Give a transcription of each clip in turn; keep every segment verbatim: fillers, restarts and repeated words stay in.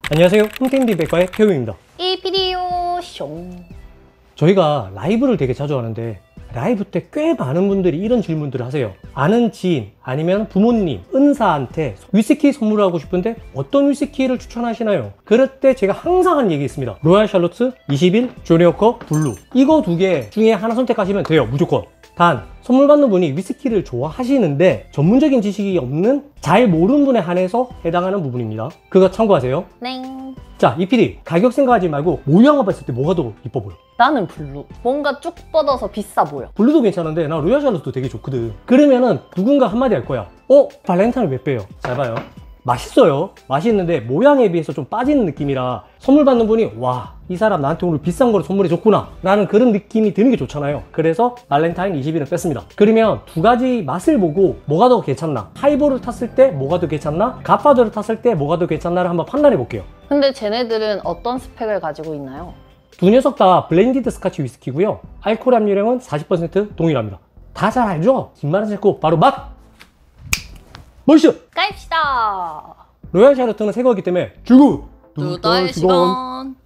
안녕하세요, 홈케이디 백과의 태우입니다. 이 비디오 숑. 저희가 라이브를 되게 자주 하는데 라이브 때 꽤 많은 분들이 이런 질문들을 하세요. 아는 지인 아니면 부모님, 은사한테 위스키 선물하고 싶은데 어떤 위스키를 추천하시나요? 그럴 때 제가 항상 하는 얘기 있습니다. 로얄 샬롯 이십일, 조니 워커 블루, 이거 두 개 중에 하나 선택하시면 돼요. 무조건. 단 선물 받는 분이 위스키를 좋아하시는데 전문적인 지식이 없는, 잘 모르는 분에 한해서 해당하는 부분입니다. 그거 참고하세요. 네. 자, 이 피디 가격 생각하지 말고 모양만 봤을 때 뭐가 더 이뻐 보여? 나는 블루. 뭔가 쭉 뻗어서 비싸 보여. 블루도 괜찮은데 나 로얄 샬롯도 되게 좋거든. 그러면은 누군가 한마디 할 거야. 어? 발렌타인을 몇 배요? 잘 봐요. 맛있어요. 맛있는데 모양에 비해서 좀 빠지는 느낌이라 선물 받는 분이 와, 이 사람 나한테 오늘 비싼 거를 선물해 줬구나 라는 그런 느낌이 드는 게 좋잖아요. 그래서 발렌타인 이십일은 뺐습니다. 그러면 두 가지 맛을 보고 뭐가 더 괜찮나, 하이볼을 탔을 때 뭐가 더 괜찮나, 갓파더를 탔을 때 뭐가 더 괜찮나를 한번 판단해 볼게요. 근데 쟤네들은 어떤 스펙을 가지고 있나요? 두 녀석 다 블렌디드 스카치 위스키고요. 알코올 함유량은 사십 퍼센트 동일합니다. 다 잘 알죠? 긴 말은 않고 바로 맛! 멋있어! 까입시다. 로얄 샬롯은 새 거기 때문에 주고! 두 달 시간.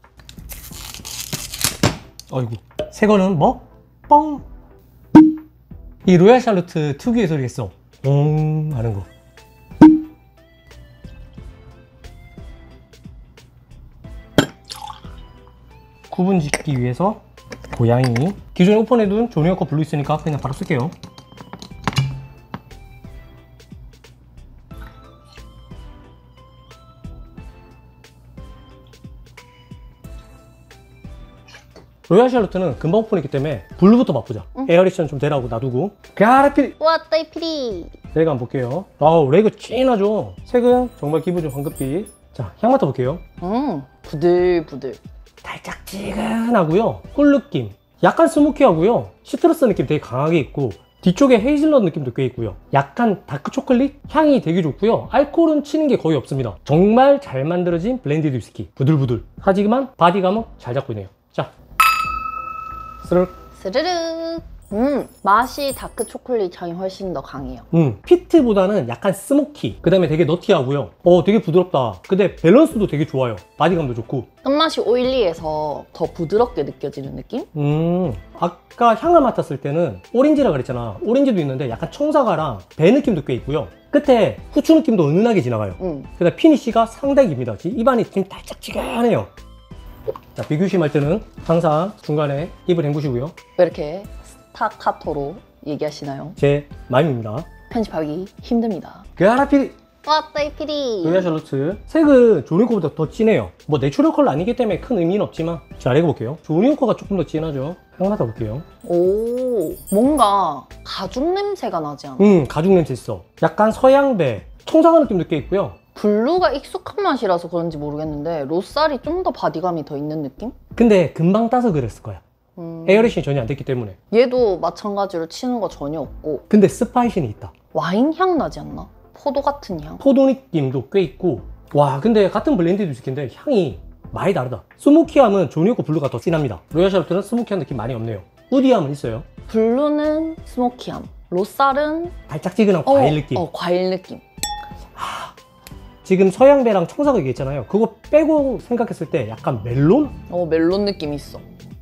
아이고, 새 거는 뭐? 뻥! 이 로얄 샬롯 특유의 소리 했어. 옹 하는 거. 구분 짓기 위해서 고양이. 기존에 오픈해둔 조니 워커 블루 있으니까 그냥 바로 쓸게요. 로얄 샬롯은 금방 오픈했기 때문에 블루부터 맛보자. 응. 에어리션 좀 대라고 놔두고. 가라피! 왔다 이 피디. 레그 한번 볼게요. 아우, 레그 찐하죠? 색은 정말 기본적인 황금빛. 자, 향 맡아볼게요. 음, 부들부들. 달짝지근하고요. 꿀 느낌. 약간 스모키하고요. 시트러스 느낌 되게 강하게 있고, 뒤쪽에 헤이즐넛 느낌도 꽤 있고요. 약간 다크 초콜릿? 향이 되게 좋고요. 알코올은 치는 게 거의 없습니다. 정말 잘 만들어진 블렌디드 위스키. 부들부들. 하지만 바디감은 잘 잡고 있네요. 자, 스르륵. 스르륵. 음, 맛이 다크 초콜릿 향이 훨씬 더 강해요. 음, 피트보다는 약간 스모키. 그 다음에 되게 너티하고요. 어, 되게 부드럽다. 근데 밸런스도 되게 좋아요. 바디감도 좋고. 끝맛이 오일리해서 더 부드럽게 느껴지는 느낌? 음, 아까 향을 맡았을 때는 오렌지라 그랬잖아. 오렌지도 있는데 약간 청사과랑 배 느낌도 꽤 있고요. 끝에 후추 느낌도 은은하게 지나가요. 음. 그다음 피니쉬가 상당히 깁니다. 입안이 지금 달짝지근해요. 자, 비교심할 때는 항상 중간에 입을 헹구시고요. 왜 이렇게 스타카토로 얘기하시나요? 제 마음입니다. 편집하기 힘듭니다. 가라피디! 왔다 이 피디. 로얄 샬롯 색은 조니 워커보다 더 진해요. 뭐 내추럴 컬러 아니기 때문에 큰 의미는 없지만. 자, 읽어볼게요. 조니 워커가 조금 더 진하죠. 향 맡아볼게요. 오, 뭔가 가죽 냄새가 나지 않아? 음, 가죽 냄새 있어. 약간 서양배, 청사과 느낌도 꽤 있고요. 블루가 익숙한 맛이라서 그런지 모르겠는데 로쌀이 좀 더 바디감이 더 있는 느낌? 근데 금방 따서 그랬을 거야. 음... 에어레이션이 전혀 안 됐기 때문에. 얘도 마찬가지로 치는 거 전혀 없고. 근데 스파이시는 있다. 와인 향 나지 않나? 포도 같은 향? 포도 느낌도 꽤 있고. 와, 근데 같은 블렌디드 위스키인데 향이 많이 다르다. 스모키함은 조니 워커 블루가 더 진합니다. 로얄 샬롯은 스모키한 느낌 많이 없네요. 우디함은 있어요. 블루는 스모키함, 로쌀은 달짝지근한 어, 과일 느낌. 어, 과일 느낌. 하, 지금 서양배랑 청사과 얘기했잖아요. 그거 빼고 생각했을 때 약간 멜론? 어, 멜론 느낌 있어.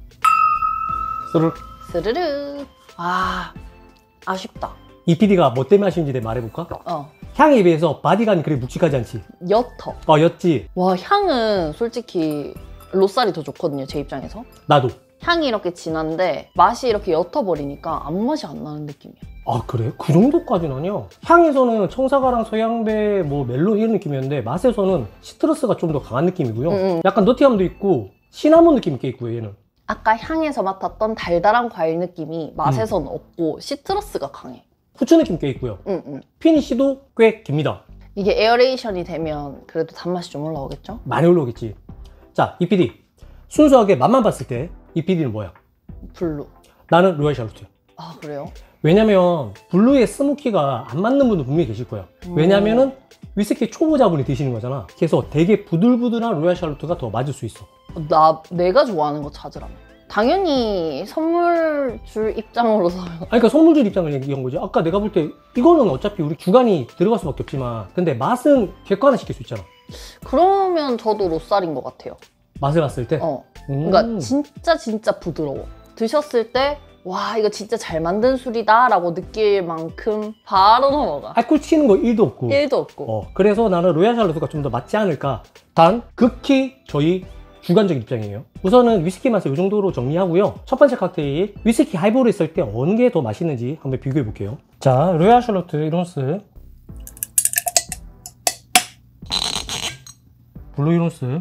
스르륵. 스르르. 아, 아쉽다. 이 피디가 뭐 때문에 하시는지 내가 말해볼까? 어, 향에 비해서 바디감이 그렇게 묵직하지 않지. 옅어. 어, 였지. 와, 향은 솔직히 로쌀이 더 좋거든요, 제 입장에서. 나도. 향이 이렇게 진한데 맛이 이렇게 옅어버리니까 아무 맛이 안 나는 느낌이야. 아, 그래? 그 정도까지는 아니야. 향에서는 청사과랑 서양배, 뭐 멜론 이런 느낌이었는데 맛에서는 시트러스가 좀 더 강한 느낌이고요. 음, 음. 약간 너티함도 있고 시나몬 느낌이 꽤 있고요, 얘는. 아까 향에서 맡았던 달달한 과일 느낌이 맛에서는 음. 없고 시트러스가 강해. 후추 느낌 꽤 있고요. 음, 음. 피니쉬도 꽤 깁니다. 이게 에어레이션이 되면 그래도 단맛이 좀 올라오겠죠? 많이 올라오겠지. 자, 이 피디. 순수하게 맛만 봤을 때 이 피디는 뭐야? 블루. 나는 로얄 샬롯이야. 아, 그래요? 왜냐면 블루의 스모키가 안 맞는 분도 분명히 계실 거야. 음. 왜냐면은 위스키 초보자분이 드시는 거잖아. 그래서 되게 부들부들한 로얄 샬롯가 더 맞을 수 있어. 나 내가 좋아하는 거 찾으라면. 당연히 선물 줄 입장으로서 아니, 그러니까 선물 줄 입장을 얘기한 거지. 아까 내가 볼 때 이거는 어차피 우리 주관이 들어갈 수밖에 없지만 근데 맛은 객관화 시킬 수 있잖아. 그러면 저도 로쌀인 것 같아요. 맛을 봤을 때? 어. 음. 그러니까 진짜 진짜 부드러워. 드셨을 때 와 이거 진짜 잘 만든 술이다 라고 느낄 만큼 바로 넘어가. 알코올 치는 거 일도 없고. 일도 없고. 어, 그래서 나는 로얄 샬롯가 좀 더 맞지 않을까. 단 극히 저희 주관적인 입장이에요. 우선은 위스키 맛을 이 정도로 정리하고요. 첫 번째 칵테일 위스키 하이볼을 했을 때 어느 게 더 맛있는지 한번 비교해 볼게요. 자, 로얄 샬롯 일 온스, 블루 일 온스,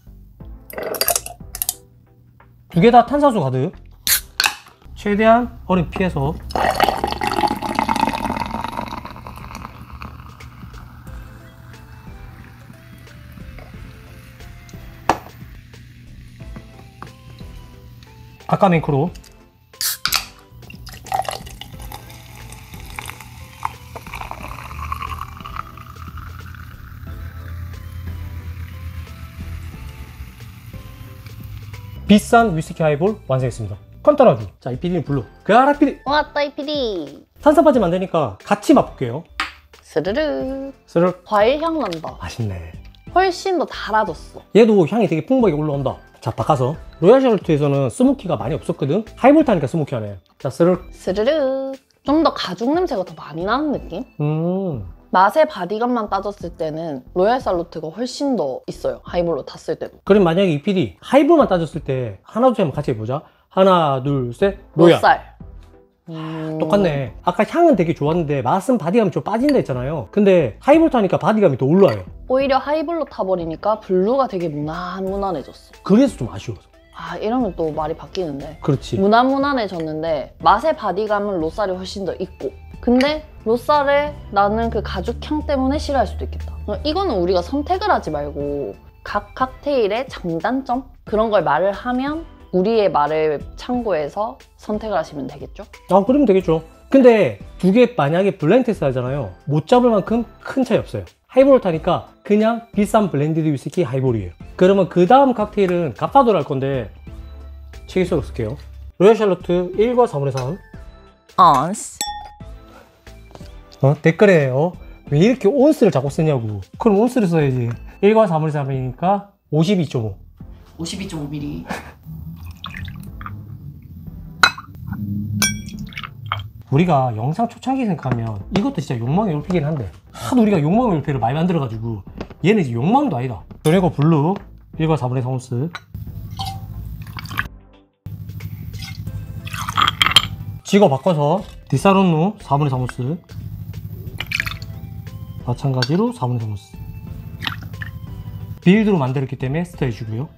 두 개 다 탄산수 가득. 최대한 얼음 피해서 아까 맹크로 비싼 위스키 하이볼 완성했습니다. 컨터라주. 자, 이 피디는 블루. 그아라 피디. 왔다 이 피디. 탄산 빠지면 안 되니까 같이 맛볼게요. 스르르. 스르. 과일 향 난다. 맛있네. 훨씬 더 달아졌어. 얘도 향이 되게 풍부하게 올라온다. 자, 바꿔서. 로얄 샬롯에서는 스모키가 많이 없었거든. 하이볼 타니까 스모키하네. 자, 스르. 스르르. 좀 더 가죽 냄새가 더 많이 나는 느낌? 음. 맛의 바디감만 따졌을 때는 로얄 샬롯가 훨씬 더 있어요. 하이볼로 탔을 때도. 그럼 만약에 이 피디 하이볼만 따졌을 때 하나, 둘, 셋 같이 해보자. 하나, 둘, 셋. 로얄. 로쌀. 음... 똑같네. 아까 향은 되게 좋았는데 맛은 바디감이 좀 빠진다 했잖아요. 근데 하이볼 타니까 바디감이 더 올라와요. 오히려 하이볼로 타버리니까 블루가 되게 무난무난해졌어. 그래서 좀 아쉬워서. 아 이러면 또 말이 바뀌는데. 그렇지. 무난무난해졌는데 맛의 바디감은 로쌀이 훨씬 더 있고, 근데 로쌀에 나는 그 가죽향 때문에 싫어할 수도 있겠다. 이거는 우리가 선택을 하지 말고 각 칵테일의 장단점? 그런 걸 말을 하면 우리의 말을 참고해서 선택을 하시면 되겠죠? 아, 그러면 되겠죠. 근데 두 개 만약에 블라인드 테스트 하잖아요. 못 잡을 만큼 큰 차이 없어요. 하이볼을 타니까 그냥 비싼 블렌디드 위스키 하이볼이에요. 그러면 그 다음 칵테일은 갓파도를 할 건데 체계적으로 쓸게요. 로얄 샬롯 일과 사분의 삼. 언스. 어? 댓글에 어? 왜 이렇게 온스를 자꾸 쓰냐고. 그럼 온스를 써야지. 일과 사분의 삼이니까 오십이 점 오. 오십이 점 오 밀리리터. 우리가 영상 초창기 생각하면 이것도 진짜 욕망의 올피긴 한데 하도 우리가 욕망의 올피를 많이 만들어가지고 얘는 이제 욕망도 아니다. 그리고 블루 일과 사분의 삼 온스. 지거 바꿔서 디사론누 사분의 삼 온스. 마찬가지로 사분의 삼 온스. 빌드로 만들었기 때문에 스타 해주고요.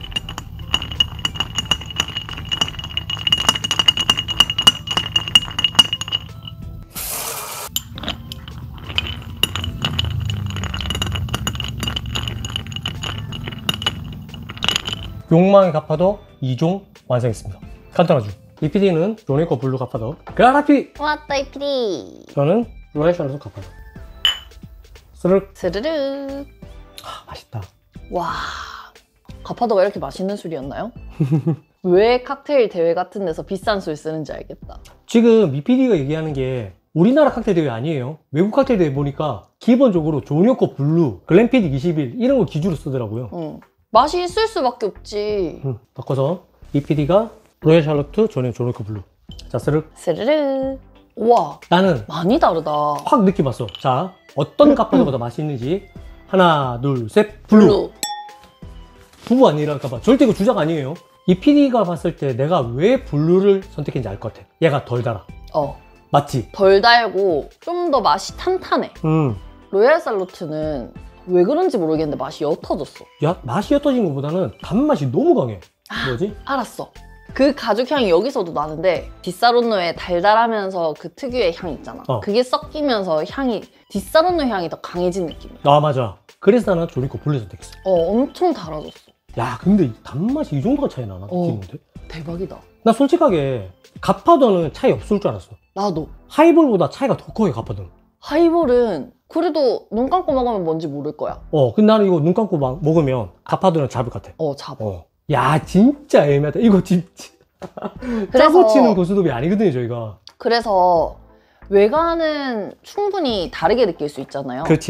욕망의 갓파더 이 종 완성했습니다. 간단하죠? 이 피디는 조네코 블루 갓파더. 그라피! 왔다 이 피디. 저는 로얄 샬롯 갓파더. 스르륵. 스르르. 아, 맛있다. 와, 가파도가 이렇게 맛있는 술이었나요? 왜 칵테일 대회 같은 데서 비싼 술 쓰는지 알겠다. 지금 이 피디가 얘기하는 게 우리나라 칵테일 대회 아니에요. 외국 칵테일 대회 보니까 기본적으로 조니오코 블루, 글램피딕 이십일 이런 거 기준으로 쓰더라고요. 응. 맛이 있을 수밖에 없지. 음, 바꿔서 이 피디가 로얄 샬롯, 저는 조니오코 블루. 자, 스르륵. 스르르. 우와, 나는 많이 다르다. 확 느껴봤어. 자, 어떤 갓파더가 더 맛있는지. 하나, 둘, 셋. 블루. 블루. 부부 아니랄까봐. 절대 이거 주작 아니에요. 이 피디가 봤을 때 내가 왜 블루를 선택했는지 알 것 같아. 얘가 덜 달아. 어, 맞지? 덜 달고 좀 더 맛이 탄탄해. 음. 로얄 샬롯은 왜 그런지 모르겠는데 맛이 옅어졌어. 야, 맛이 옅어진 것보다는 단맛이 너무 강해. 뭐지? 알았어. 그 가죽향이 여기서도 나는데 디사론노의 달달하면서 그 특유의 향 있잖아. 어. 그게 섞이면서 향이 디사론노 향이 더 강해진 느낌이야. 아, 맞아. 그래서 나는 조니코 블루 선택했어. 어, 엄청 달아졌어. 야, 근데 이 단맛이 이 정도가 차이 나나? 어. 느끼는데? 대박이다. 나 솔직하게 갓파더는 차이 없을 줄 알았어. 나도. 하이볼보다 차이가 더 커요, 갓파더는. 하이볼은 그래도 눈 감고 먹으면 뭔지 모를 거야. 어, 근데 나는 이거 눈 감고 막 먹으면 갓파더는 잡을 것 같아. 어, 잡아. 어. 야, 진짜 애매하다. 이거 진짜. 짜고 치는 고수톱이 아니거든요, 저희가. 그래서 외관은 충분히 다르게 느낄 수 있잖아요. 그렇지.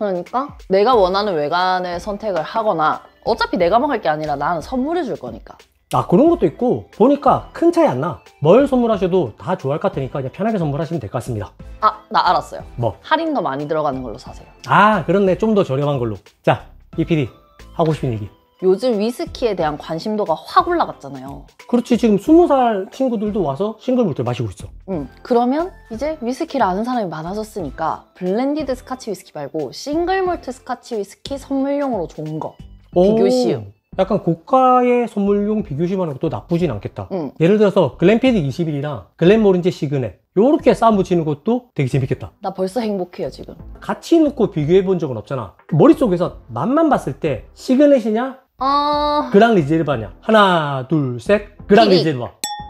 그러니까 내가 원하는 외관을 선택을 하거나 어차피 내가 먹을 게 아니라 나는 선물해 줄 거니까. 아, 그런 것도 있고 보니까 큰 차이 안 나. 뭘 선물하셔도 다 좋아할 것 같으니까 그냥 편하게 선물하시면 될 것 같습니다. 아, 나 알았어요. 뭐? 할인 더 많이 들어가는 걸로 사세요. 아, 그렇네. 좀 더 저렴한 걸로. 자, 이 피디 하고 싶은 얘기. 요즘 위스키에 대한 관심도가 확 올라갔잖아요. 그렇지, 지금 스무 살 친구들도 와서 싱글몰트를 마시고 있어. 음, 그러면 이제 위스키를 아는 사람이 많아졌으니까 블렌디드 스카치 위스키 말고 싱글몰트 스카치 위스키 선물용으로 좋은 거 비교 시음. 약간 고가의 선물용 비교시하는 것도 나쁘진 않겠다. 음. 예를 들어서 글렌피딕 이십일이랑 글렌모렌지 시그넷 요렇게 싸움 붙이는 것도 되게 재밌겠다. 나 벌써 행복해요 지금. 같이 놓고 비교해 본 적은 없잖아. 머릿속에서 맛만 봤을 때 시그넷이냐 아... 그랑 리제르바냐. 하나 둘 셋 그랑 피디. 리제르바.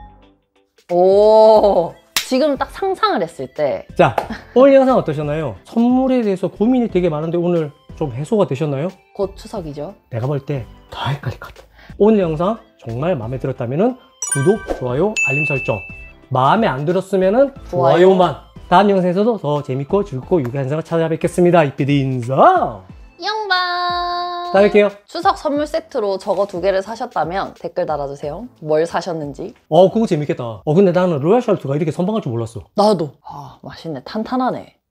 오, 지금 딱 상상을 했을 때 자, 오늘 영상 어떠셨나요? 선물에 대해서 고민이 되게 많은데 오늘 좀 해소가 되셨나요? 곧 추석이죠. 내가 볼 때 더 헷갈릴 것 같아. 오늘 영상 정말 마음에 들었다면 구독, 좋아요, 알림 설정. 마음에 안 들었으면 좋아요. 좋아요만. 다음 영상에서도 더 재밌고 즐겁고 유쾌한 영상을 찾아뵙겠습니다. 이피디 인사. 영방. 다음에 뵐게요. 추석 선물 세트로 저거 두 개를 사셨다면 댓글 달아주세요. 뭘 사셨는지. 어, 그거 재밌겠다. 어, 근데 나는 로얄 샬트가 이렇게 선방할 줄 몰랐어. 나도. 아, 맛있네. 탄탄하네.